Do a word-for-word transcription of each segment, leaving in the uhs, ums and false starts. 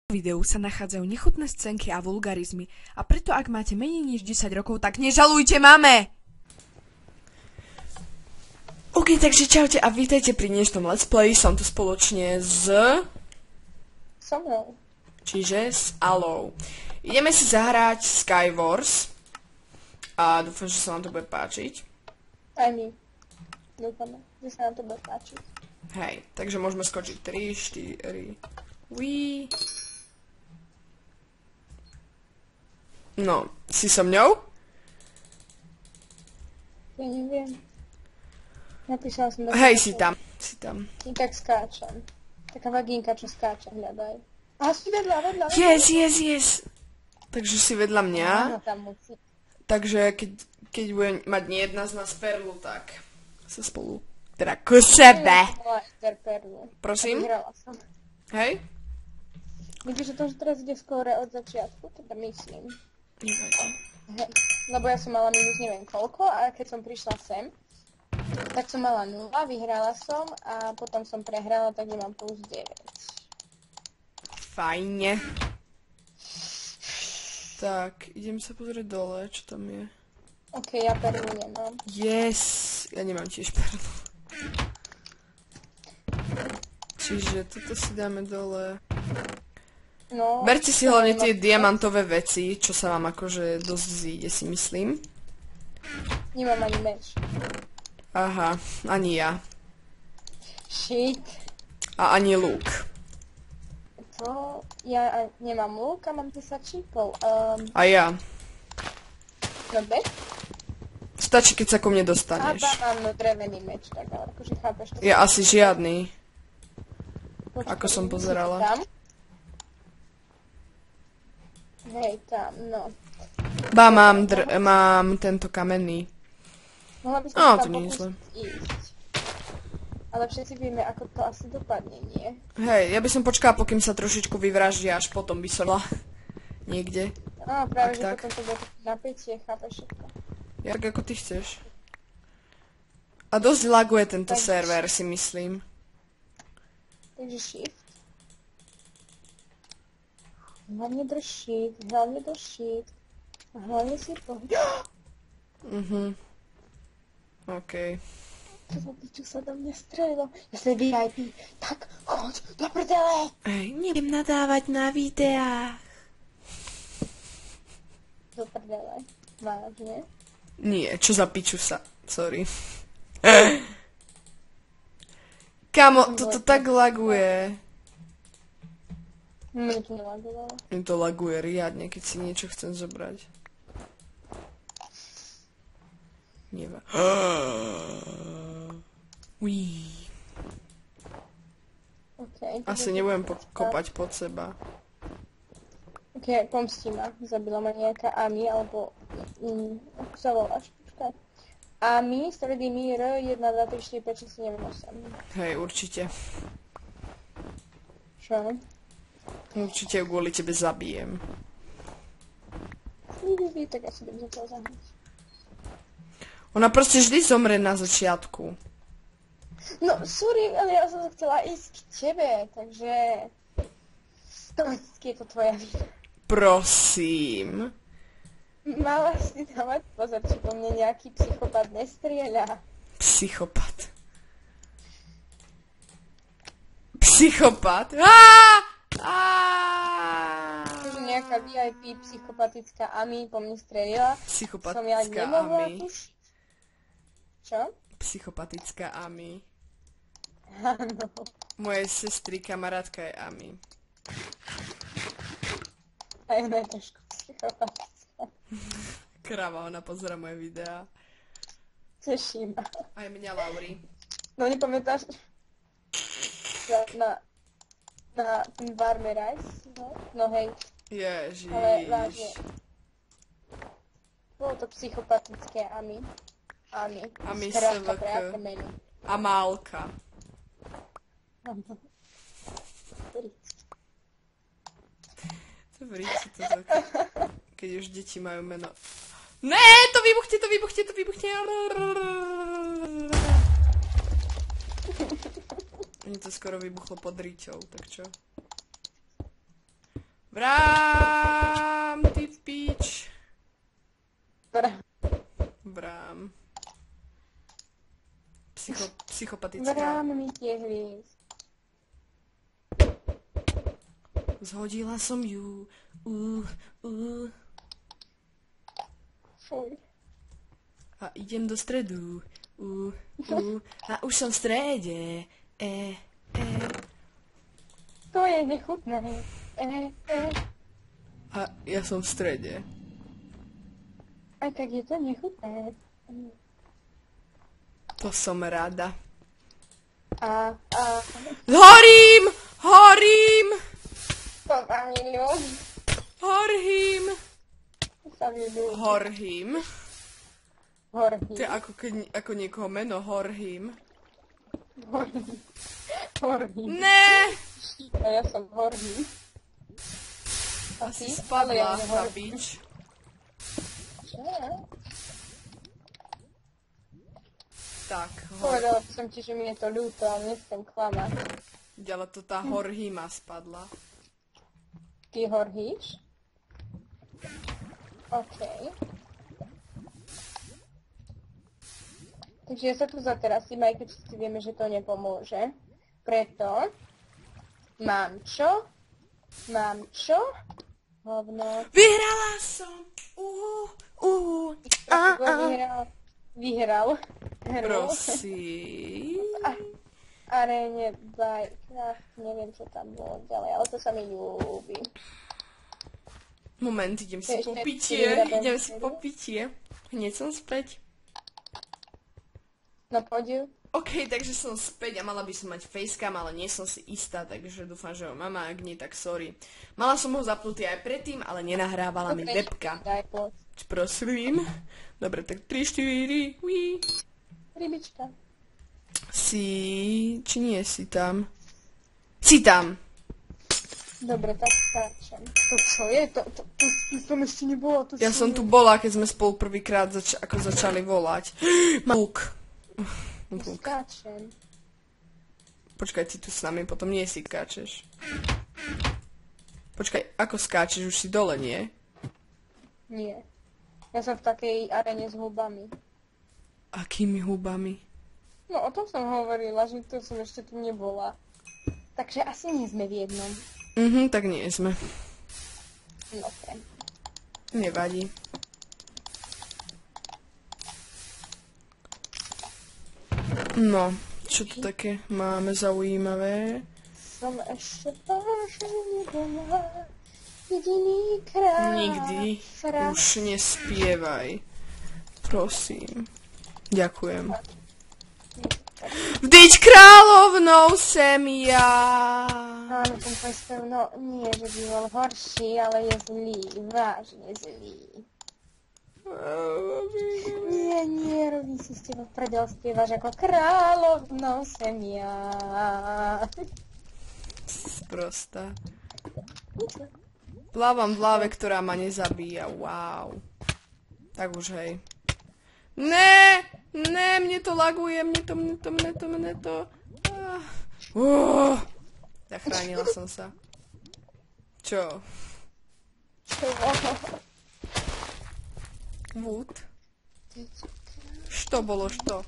V videu sa nachádzajú nechutné scénky a vulgarizmy a preto ak máte menej než desať rokov, tak nežalujte mame! OK, takže čaute a vítajte pri dnešnom Let's Play. Som tu spoločne s... So mnou. Čiže s Alou. Ideme si zahrať Skywars. A dúfam, že sa vám to bude páčiť. Aj my. Dúfame, že sa nám to bude páčiť. Hej, takže môžeme skočiť tri, štyri... Uí. No, si so mňou? Ja neviem. Napísala som... Hej, si tam. Si tam. I tak skáčem. Taká vaginka, čo skáča, hľadaj. A si vedľa, vedľa, vedľa. Yes, yes, yes. Takže si vedľa mňa. Áno, tam musí. Takže keď, keď bude mať nie jedna z nás perlu, tak sa spolu... Teda ku sebe. Prosím? Vyhrala som. Hej? Vidíš, že to, že teraz ide skôr od začiatku, teda myslím. Hej. Lebo ja som mala minus neviem koľko a keď som prišla sem, tak som mala nula, vyhrala som a potom som prehrala, takže mám plus deväť. Fajne. Tak, idem sa pozrieť dole, čo tam je. Ok, ja perlu nemám. Yes! Ja nemám tiež perlu. Čiže toto si dáme dole. No, Berte si hlavne tie diamantové veci, čo sa vám akože dosť zíde, si myslím. Nemám ani meč. Aha, ani ja. Shit. A ani lúk. To... Ja a- nemám lúk a mám desať čípov. Um, A ja. no beď? Stačí, keď sa ku mne A dostaneš. mám no drevený meč, tak ale akože chápeš to. Ja asi žiadny. Počkaj, ako som si pozerala. Tam? Hej, tam, no. Ba, mám, dr- mám tento kamenný. Mohla by som Á, sa to tam nie je pokúsiť zle. ísť. Ale všetci vieme, ako to asi dopadne, nie? Hej, ja by som počkala, pokým sa trošičku vyvraždia, až potom by som šla niekde. No, práve, Tak, že tak. potom to bude napätie, chápeš všetko. Ja, tak ako ty chceš. A dosť laguje tento Tak. server, si myslím. Takže shift. Hlavne drž shift, hlavne drž shift. A hlavne si pohľad. Mhm. OK. Čo za piču sa do mňa strelilo? Ja som vé í pé. Tak, choď do prdele! Ej, nebudem nadávať na videách. Do prdele. Vážne? Nie, čo za piču sa. Sorry. Kamo, toto tak laguje. Mne to nelagovalo. Mne to laguje riadne, keď si niečo chcem zobrať. Neva. Uí. Okay, Asi nebudem po- kopať pod seba. Ok, pomstí ma. Zabila ma nejaká Ami, alebo... Mm, ako sa voláš? Počkaj. Ami, stredný mír, jedna, dva, tri, štyri, päť, šesť, sedem, osem. Hej, určite. Čo? Určite ju kvôli tebe zabijem. Vy, tak asi budem za toho zahrať. Ona proste vždy zomre na začiatku. No, sorry, ale ja som sa chcela ísť k tebe, takže... Vždycky je to tvoja vina. Prosím. Mala si dávať pozor, či po mne nejaký psychopat nestrieľa. Psychopat. Psychopat. Aaaa! Aaaa! Takže nejaká vé í pé psychopatická Ami po mne strelila. Som ja Psychopatická nemohla Ami. tušiť. Čo? Psychopatická Ami. Áno. Moje sestry, kamarátka je Ami. A ona je trošku psychopatická. Kráva, ona pozera moje videá. Teší ma. Aj mňa, Lauri. No nepamätáš? Na, na, na ten Warme Rice? No, no hej, Ježiš. ale vážne. Bolo to psychopatické Ami. Ami. Ami Skrátka es vé pre ká. aké meno. Amálka. To vriči to tak. Keď už deti majú meno. Né, to vybuchne, to vybuchne, to vybuchne. Mne to skoro vybuchlo pod riťou, tak čo? Vrám, ty pič. Vrám. Vrám. Psycho, psychopatická. Vrám mi tie hviezd. Zhodila som ju. Uh, uh. Fuj. A idem do stredu. Uh, uh. A už som v strede. E, e. To je nechutné. E, e. A ja som v strede. Aj tak je to nechutné. To som rada. A, a... Horím! Horím! To sa mi ľúbi. Horím! To sa mi ľúbi. Horím. Horhým. To je ako, keď, ako niekoho meno Horím. Horhým. Horhým. Ne! A ja som horhým. A Asi ty? spadla Ale ja tá nehorhým. bič. Čo? Tak, hor... Povedala by som ti, že mi je to ľúto, ale nechcem klamať. Ale to tá Horhýma spadla. Ty horhýš? OK. Takže ja sa tu zaterasím, aj keď si vieme, že to nepomôže. Preto mám čo? Mám čo? Hovno. Vyhrala som! Uhu, uhu. A, a. Vyhral. Vyhral. Hral. Prosím. A, aréne Minecraft, neviem čo tam bolo ďalej, ale to sa mi ľúbi. Moment, idem si Ešte po si pitie, vyhrabem idem si vtedy. po pitie. Hneď som späť. No poď. OK, takže som späť a mala by som mať facecam, ale nie som si istá, takže dúfam, že ho mám, a ak nie, tak sorry. Mala som ho zapnutý aj predtým, ale nenahrávala mi webka. Daj poď. Prosím. Dobre, tak tri, štyri, uí. Rybička. Si... či nie si tam? Si tam! Dobre, tak skáčem. To čo je? To, to, to, to som ešte nebola. To Ja čo som je? tu bola, keď sme spolu prvýkrát zač- ako začali volať. Mám luk. Tu Luk. skáčem. Počkaj, ty tu s nami potom nie si skáčeš. Počkaj, ako skáčeš? Už si dole, nie? Nie. Ja som v takej arene s hubami. Akými hubami? No o tom som hovorila, že to som ešte tu nebola. Takže asi nie sme v jednom. Mhm, tak nie sme. No ten. Nevadí. No, čo tu také máme zaujímavé? Som ešte vážne nebola. Jediný krát. Nikdy Fra- už nespievaj. Prosím. Ďakujem. Vždyť kráľovnou sem ja. Áno, ten tvoj spev, no nie, že by bol horší, ale je zlý, vážne zlý. Nie, nie, robí si s tebou prdel, spievaš ako kráľovnou sem ja. Prosta. Plávam v láve, ktorá ma nezabíja. Wow. Tak už hej. Ne, ne, mne to laguje, mne to, mne to, mne to, mne to. Ah. Uh. Zachránila som sa. Čo? Vúd? Što bolo što?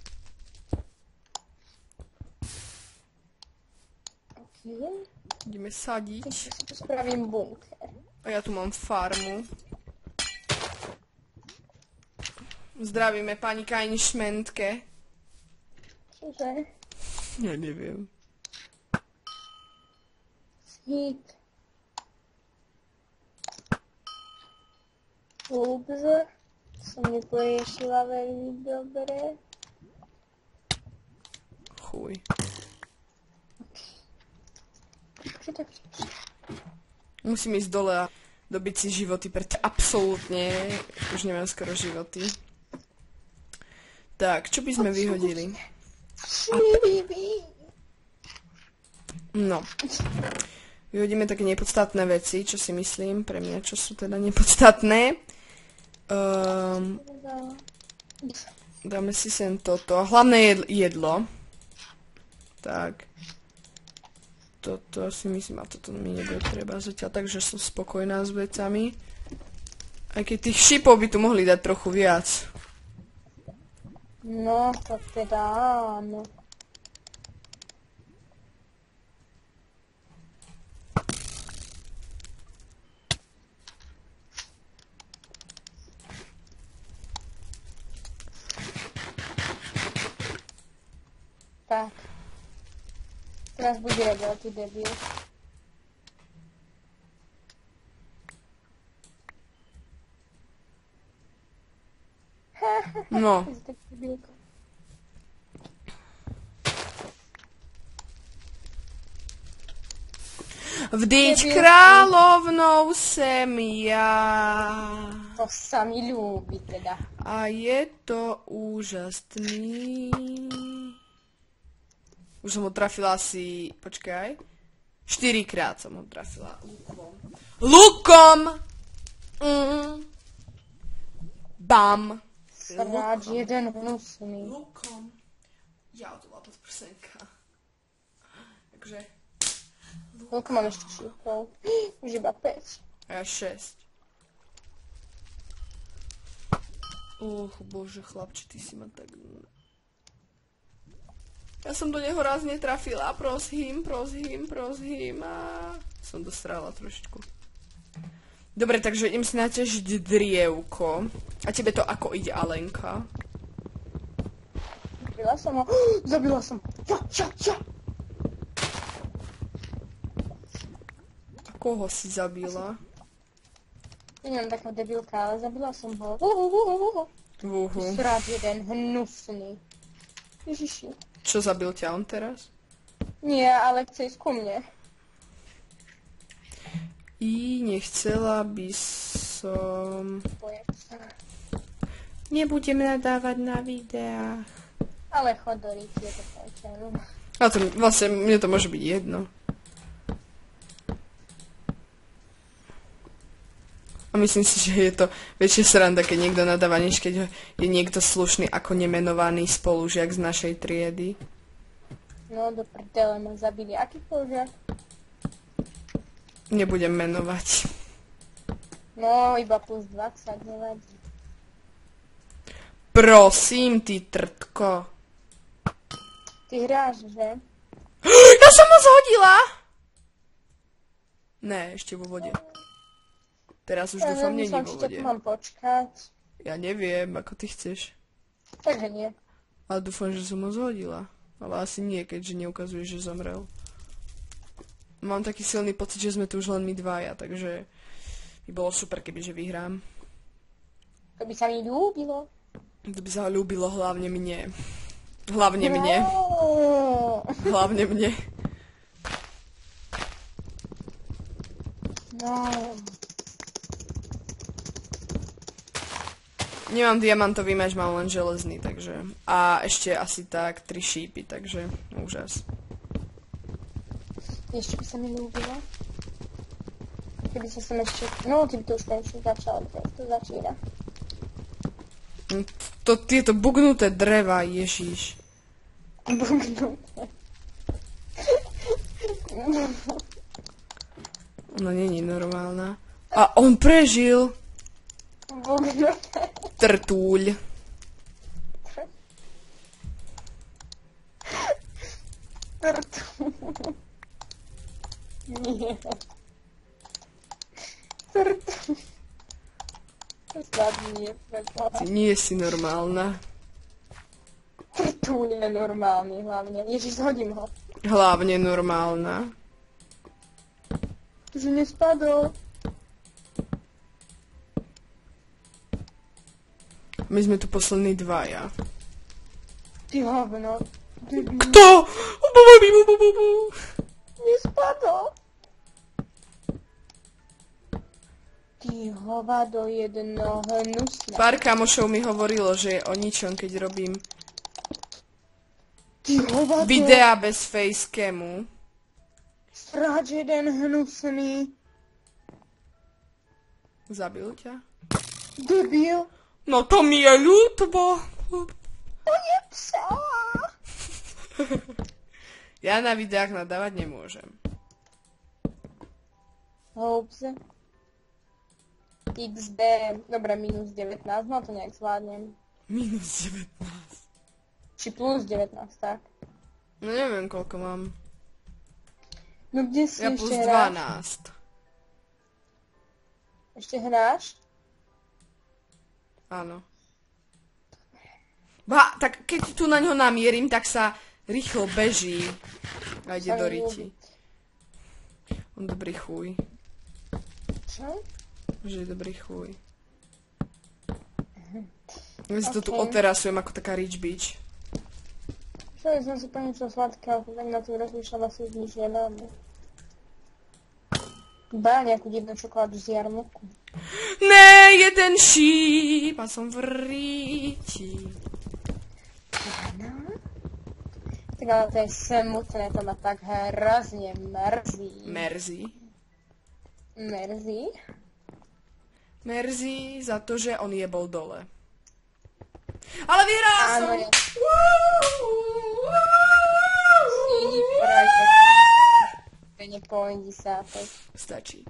Okay. Ideme sadiť. Takže si tu spravím bunker. A ja tu mám farmu. Zdravíme pani Kajnišmentke. Čože? Ja neviem. Hit. Ups. Som neporiešila veľmi dobre. Chuj. Čo tak chceš? Musím ísť dole a dobiť si životy, preto absolútne už nemám skoro životy. Tak, čo by sme vyhodili? No. Vyhodíme také nepodstatné veci, čo si myslím, pre mňa, čo sú teda nepodstatné. Um, dáme si sem toto. Hlavné jedlo. Tak. toto si myslím, a toto mi nebude treba zatiaľ, takže som spokojná s vecami. Aj keď tých šipov by tu mohli dať trochu viac. No, to teda áno. Tak. Teraz bude rebel, ty debil. No. Vždyť kráľovnou sem ja. To sa mi ľúbi teda. A je to úžasný. Už som ho trafila asi, počkaj, štyrikrát som ho trafila lukom. Lukom! Mm. Bam! Sráč jeden hnusný. Lukom. Ja, to bola podprsenka. Takže... Koľko mám ešte šípov? Už iba päť. A ja šesť. Uch, bože, chlapče, ty si ma tak... Ja som do neho raz netrafila, prosím, prosím, prosím a som dostrala trošičku. Dobre, takže idem si naťažiť drievko. A tebe to ako ide, Alenka? Zabila som ho. Zabila som ho. Ja, ja, ja. A koho si zabila? Neviem, taká debilka, ale zabila som ho. Uhu, uhu, uhu. Uhu. Srát jeden, hnusný. Ježiši. Čo, zabil ťa on teraz? Nie, ale chce ísť ku mne. I nechcela by som... Bojem sa. Nebudem nadávať na videách. Ale chod do rýky, je to pajčanú. A to vlastne, mne to môže byť jedno. A myslím si, že je to väčšia sranda, keď niekto nadáva, než keď je niekto slušný ako nemenovaný spolužiak z našej triedy. No, do prdele ma zabili. Aký spolužiak? Nebudem menovať. No, iba plus dvadsať, nevadí. Prosím, ty trtko. Ty hráš, že? Ja som ho zhodila! Ne, ešte vo vode. Teraz už Ja dúfam, není neviem, vo či ťa vode. tu mám počkať. Ja neviem, ako ty chceš. Takže nie. Ale dúfam, že som ho zhodila. Ale asi nie, keďže neukazuje, že zomrel. Mám taký silný pocit, že sme tu už len my dvaja, takže by bolo super, kebyže vyhrám. To by sa mi ľúbilo. To by sa ho ľúbilo hlavne mne. Hlavne mne. No. Hlavne mne. No. Nemám diamantový meč, mám len železný, takže... A ešte asi tak tri šípy, takže úžas. Ešte by sa mi ľúbilo. Keby sa sem ešte... No, ty by to už konečne začalo, teraz to začína. To, tieto bugnuté dreva, ježiš. Bugnuté. Ona není normálna. A on prežil! Bugnuté. Trtúľ. Trtúľ. Nie. Trtúľ. Snad nie, preboha. Ty nie si normálna. Trtúľ je normálny hlavne. Ježiš, zhodím ho. Hlavne normálna. Že nespadol. My sme tu poslední dvaja. Ty hovno. Kto? Nespadol. Ty hovado jedno hnusné. Pár kamošov mi hovorilo, že je o ničom, keď robím Ty hovado. videa bez facecamu. Sráč jeden hnusný. Zabil ťa? Debil. No to mi je ľúto. To je psa. Ja na videách nadávať nemôžem. Hopes. iks dé, dobre, minus devätnásť, no to nejak zvládnem. Minus devätnásť. Či plus devätnásť, tak. No neviem, koľko mám. No kde si Ja ešte plus hráš? dvanásť. Ešte hráš? Áno. Ba, tak keď tu na ňo namierim, tak sa rýchlo beží. A ide Sa do mi riti. On dobrý chuj. Čo? Že je dobrý chuj. Ja si to tu Okay. oterasujem ako taká rich bitch. Čo je som si po niečo sladkého, tak na to rozmýšľam, asi už nič nemáme. Bá nejakú divnú čokoládu z jarmoku. Ne, jeden šíp a som v ríti. Áno. Tak ale to je smutné, to ma tak hrozne mrzí. Merzy. Mrzí? Merzy za to, že on jebol dole. Ale vyhral Áno, som! ja. Woo! Nepovedí sa to. Stačí.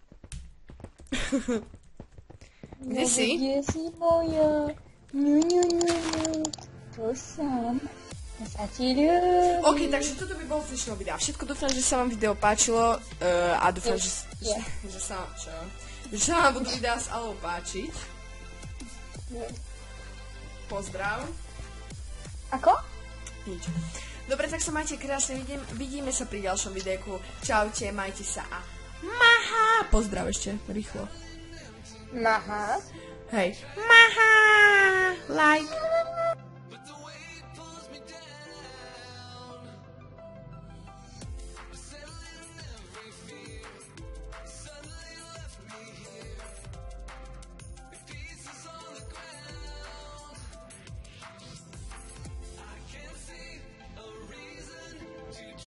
Kde si? Kde si moja? Ňu, ňu, ňu, ňu. Tu som. Sa ti ľúbi. OK, takže toto by bolo z dnešného videa. Všetko, dúfam, že sa vám video páčilo uh, a dúfam, že, že, Yeah. že, sa, čo? že sa vám budú videá s Alou páčiť. Yeah. Pozdrav. Ako? Nič. Dobre, tak sa majte krásne, vidím, vidíme sa pri ďalšom videjku. Čaute, majte sa a maha! Pozdrav ešte, rýchlo. Maha. Hej. Maha! Like.